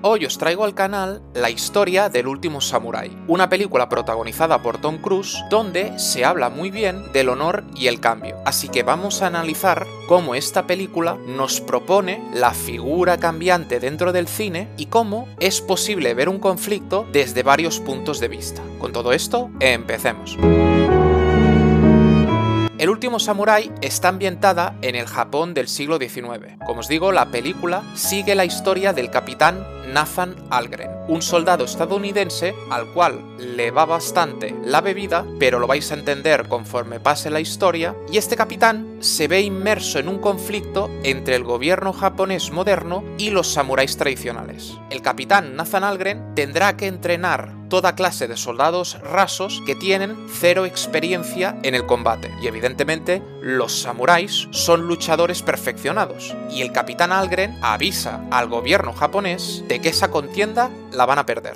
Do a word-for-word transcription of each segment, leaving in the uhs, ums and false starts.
Hoy os traigo al canal la historia del último samurái, una película protagonizada por Tom Cruise donde se habla muy bien del honor y el cambio. Así que vamos a analizar cómo esta película nos propone la figura cambiante dentro del cine y cómo es posible ver un conflicto desde varios puntos de vista. Con todo esto, empecemos. El último samurái está ambientada en el Japón del siglo diecinueve. Como os digo, la película sigue la historia del capitán Nathan Algren, un soldado estadounidense al cual le va bastante la bebida, pero lo vais a entender conforme pase la historia, y este capitán se ve inmerso en un conflicto entre el gobierno japonés moderno y los samuráis tradicionales. El capitán Nathan Algren tendrá que entrenar toda clase de soldados rasos que tienen cero experiencia en el combate, y evidentemente los samuráis son luchadores perfeccionados, y el capitán Algren avisa al gobierno japonés de que esa contienda la van a perder.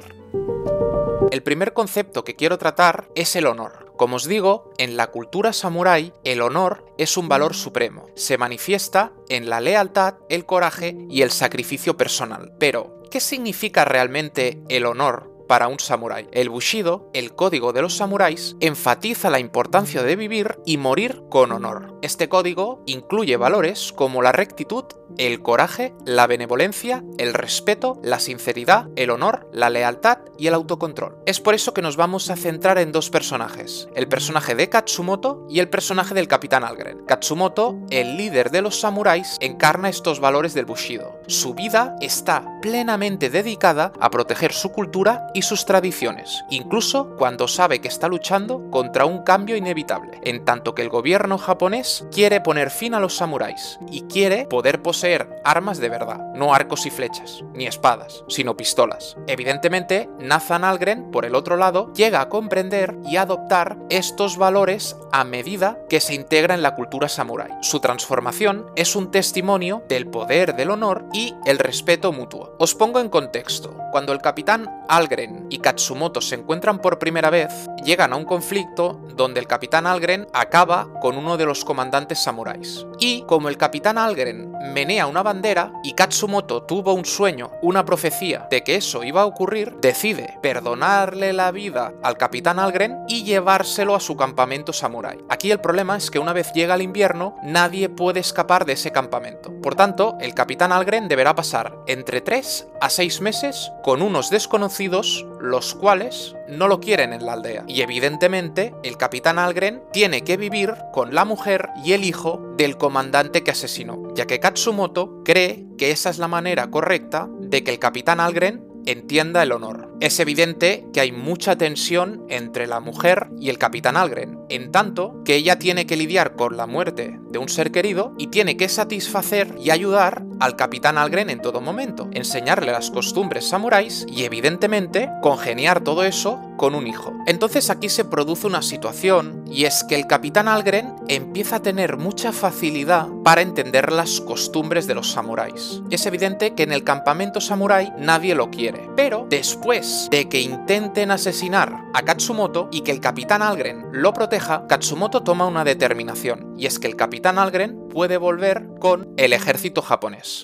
El primer concepto que quiero tratar es el honor. Como os digo, en la cultura samurái, el honor es un valor supremo. Se manifiesta en la lealtad, el coraje y el sacrificio personal. Pero, ¿qué significa realmente el honor para un samurái? El Bushido, el código de los samuráis, enfatiza la importancia de vivir y morir con honor. Este código incluye valores como la rectitud, el coraje, la benevolencia, el respeto, la sinceridad, el honor, la lealtad y el autocontrol. Es por eso que nos vamos a centrar en dos personajes, el personaje de Katsumoto y el personaje del capitán Algren. Katsumoto, el líder de los samuráis, encarna estos valores del Bushido. Su vida está plenamente dedicada a proteger su cultura y sus tradiciones, incluso cuando sabe que está luchando contra un cambio inevitable, en tanto que el gobierno japonés quiere poner fin a los samuráis y quiere poder poseer armas de verdad, no arcos y flechas, ni espadas, sino pistolas. Evidentemente, Nathan Algren, por el otro lado, llega a comprender y adoptar estos valores a medida que se integra en la cultura samurái. Su transformación es un testimonio del poder del honor y el respeto mutuo. Os pongo en contexto. Cuando el capitán Algren y Katsumoto se encuentran por primera vez, llegan a un conflicto donde el capitán Algren acaba con uno de los comandantes samuráis. Y como el capitán Algren menea una bandera y Katsumoto tuvo un sueño, una profecía de que eso iba a ocurrir, decide perdonarle la vida al capitán Algren y llevárselo a su campamento samurái. Aquí el problema es que una vez llega el invierno, nadie puede escapar de ese campamento. Por tanto, el capitán Algren deberá pasar entre tres a seis meses con unos desconocidos, los cuales no lo quieren en la aldea. Y evidentemente, el capitán Algren tiene que vivir con la mujer y el hijo del comandante que asesinó, ya que Katsumoto cree que esa es la manera correcta de que el capitán Algren entienda el honor. Es evidente que hay mucha tensión entre la mujer y el capitán Algren, en tanto que ella tiene que lidiar con la muerte de un ser querido y tiene que satisfacer y ayudar al capitán Algren en todo momento, enseñarle las costumbres samuráis y evidentemente congeniar todo eso con un hijo. Entonces aquí se produce una situación, y es que el capitán Algren empieza a tener mucha facilidad para entender las costumbres de los samuráis. Es evidente que en el campamento samurái nadie lo quiere, pero después de que intenten asesinar a Katsumoto y que el capitán Algren lo proteja, Katsumoto toma una determinación, y es que el capitán Algren puede volver con el ejército japonés.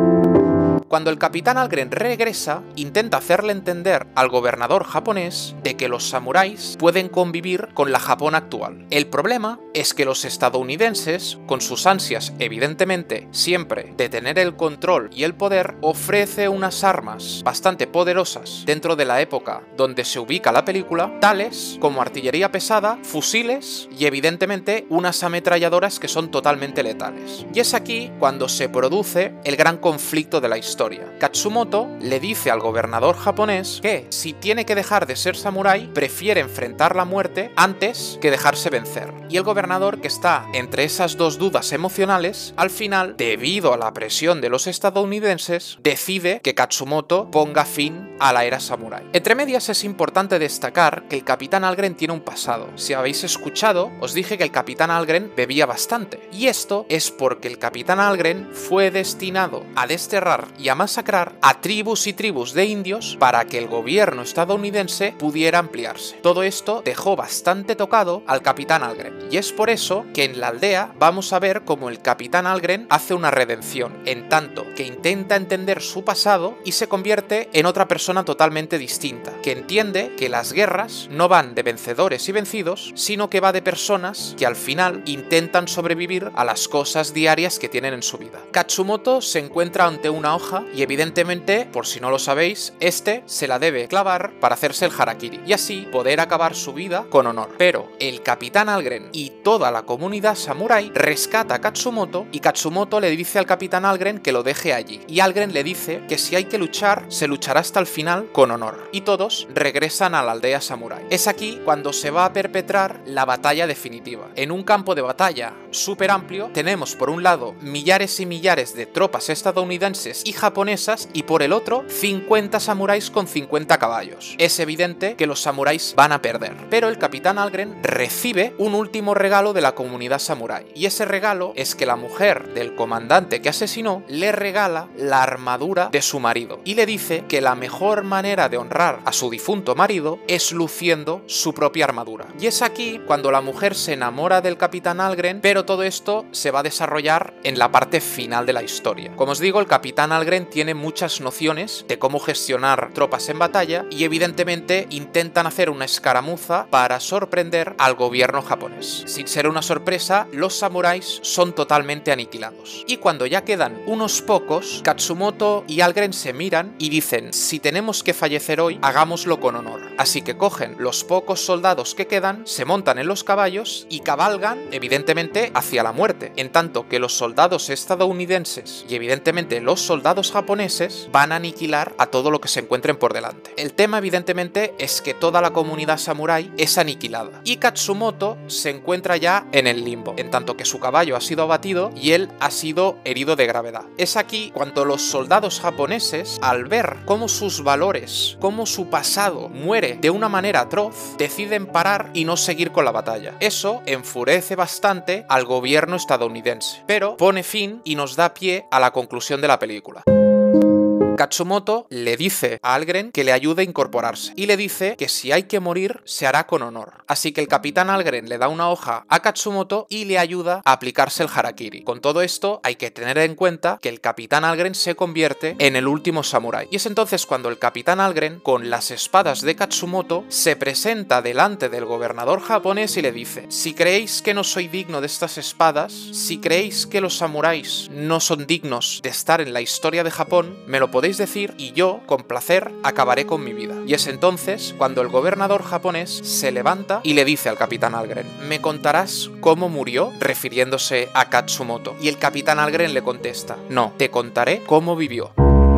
Cuando el capitán Algren regresa, intenta hacerle entender al gobernador japonés de que los samuráis pueden convivir con la Japón actual. El problema es que los estadounidenses, con sus ansias evidentemente siempre de tener el control y el poder, ofrece unas armas bastante poderosas dentro de la época donde se ubica la película, tales como artillería pesada, fusiles y evidentemente unas ametralladoras que son totalmente letales. Y es aquí cuando se produce el gran conflicto de la historia. Katsumoto le dice al gobernador japonés que si tiene que dejar de ser samurái, prefiere enfrentar la muerte antes que dejarse vencer. Y el gobernador, que está entre esas dos dudas emocionales, al final, debido a la presión de los estadounidenses, decide que Katsumoto ponga fin a la era samurái. Entre medias es importante destacar que el capitán Algren tiene un pasado. Si habéis escuchado, os dije que el capitán Algren bebía bastante. Y esto es porque el capitán Algren fue destinado a desterrar y a a masacrar a tribus y tribus de indios para que el gobierno estadounidense pudiera ampliarse. Todo esto dejó bastante tocado al Capitán Algren, y es por eso que en la aldea vamos a ver cómo el Capitán Algren hace una redención, en tanto que intenta entender su pasado y se convierte en otra persona totalmente distinta, que entiende que las guerras no van de vencedores y vencidos, sino que va de personas que al final intentan sobrevivir a las cosas diarias que tienen en su vida. Katsumoto se encuentra ante una hoja y evidentemente, por si no lo sabéis, este se la debe clavar para hacerse el harakiri y así poder acabar su vida con honor. Pero el Capitán Algren y toda la comunidad samurái rescata a Katsumoto y Katsumoto le dice al Capitán Algren que lo deje allí. Y Algren le dice que si hay que luchar, se luchará hasta el final con honor. Y todos regresan a la aldea samurái. Es aquí cuando se va a perpetrar la batalla definitiva. En un campo de batalla súper amplio tenemos por un lado millares y millares de tropas estadounidenses y japonesas y por el otro cincuenta samuráis con cincuenta caballos. Es evidente que los samuráis van a perder, pero el Capitán Algren recibe un último regalo de la comunidad samurái y ese regalo es que la mujer del comandante que asesinó le regala la armadura de su marido y le dice que la mejor manera de honrar a su difunto marido es luciendo su propia armadura. Y es aquí cuando la mujer se enamora del Capitán Algren, pero todo esto se va a desarrollar en la parte final de la historia. Como os digo, el Capitán Algren tiene muchas nociones de cómo gestionar tropas en batalla y evidentemente intentan hacer una escaramuza para sorprender al gobierno japonés. Sin ser una sorpresa, los samuráis son totalmente aniquilados. Y cuando ya quedan unos pocos, Katsumoto y Algren se miran y dicen: si tenemos que fallecer hoy, hagámoslo con honor. Así que cogen los pocos soldados que quedan, se montan en los caballos y cabalgan, evidentemente, hacia la muerte. En tanto que los soldados estadounidenses y evidentemente los soldados japoneses van a aniquilar a todo lo que se encuentren por delante. El tema, evidentemente, es que toda la comunidad samurái es aniquilada. Y Katsumoto se encuentra ya en el limbo, en tanto que su caballo ha sido abatido y él ha sido herido de gravedad. Es aquí cuando los soldados japoneses, al ver cómo sus valores, cómo su pasado muere de una manera atroz, deciden parar y no seguir con la batalla. Eso enfurece bastante al gobierno estadounidense, pero pone fin y nos da pie a la conclusión de la película. Katsumoto le dice a Algren que le ayude a incorporarse y le dice que si hay que morir se hará con honor. Así que el Capitán Algren le da una hoja a Katsumoto y le ayuda a aplicarse el harakiri. Con todo esto hay que tener en cuenta que el Capitán Algren se convierte en el último samurái. Y es entonces cuando el Capitán Algren, con las espadas de Katsumoto, se presenta delante del gobernador japonés y le dice: si creéis que no soy digno de estas espadas, si creéis que los samuráis no son dignos de estar en la historia de Japón, me lo podéis decir y yo, con placer, acabaré con mi vida. Y es entonces cuando el gobernador japonés se levanta y le dice al Capitán Algren: ¿me contarás cómo murió?, refiriéndose a Katsumoto. Y el Capitán Algren le contesta: no, te contaré cómo vivió.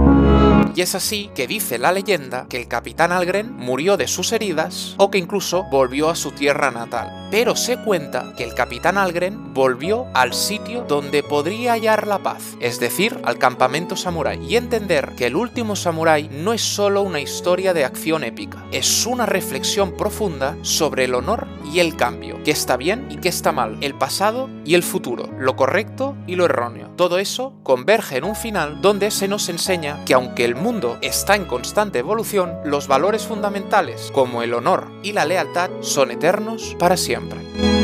Y es así que dice la leyenda que el Capitán Algren murió de sus heridas o que incluso volvió a su tierra natal. Pero se cuenta que el Capitán Algren volvió al sitio donde podría hallar la paz, es decir, al campamento samurái, y entender que el último samurái no es solo una historia de acción épica, es una reflexión profunda sobre el honor y el cambio, qué está bien y qué está mal, el pasado y el futuro, lo correcto y lo erróneo. Todo eso converge en un final donde se nos enseña que aunque el mundo está en constante evolución, los valores fundamentales como el honor y la lealtad son eternos para siempre.